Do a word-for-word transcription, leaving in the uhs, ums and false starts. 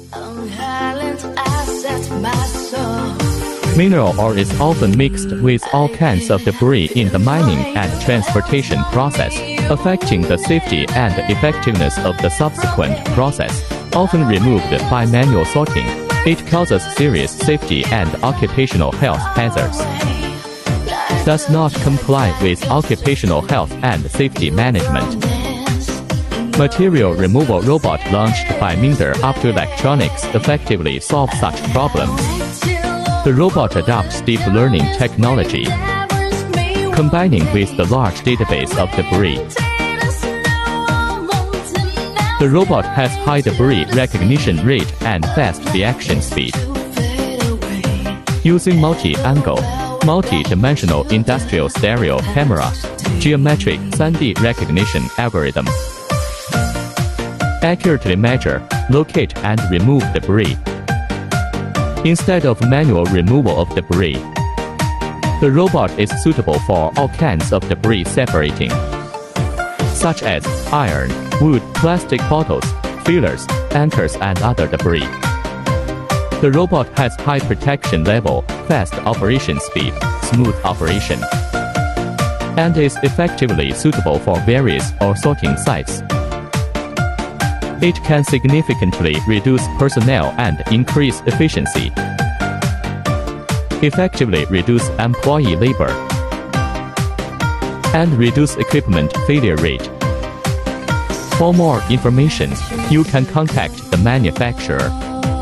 Mineral ore is often mixed with all kinds of debris in the mining and transportation process, affecting the safety and effectiveness of the subsequent process. Often removed by manual sorting, it causes serious safety and occupational health hazards. Does not comply with occupational health and safety management. Material removal robot launched by Mingde Optoelectronics effectively solves such problems. The robot adopts deep learning technology, combining with the large database of debris. The robot has high debris recognition rate and fast reaction speed. Using multi-angle, multi-dimensional industrial stereo camera, geometric three D recognition algorithm. Accurately measure, locate and remove debris. Instead of manual removal of debris, the robot is suitable for all kinds of debris separating, such as iron, wood, plastic bottles, fillers, anchors and other debris. The robot has high protection level, fast operation speed, smooth operation, and is effectively suitable for various ore sorting sites. It can significantly reduce personnel and increase efficiency, effectively reduce employee labor, and reduce equipment failure rate. For more information, you can contact the manufacturer.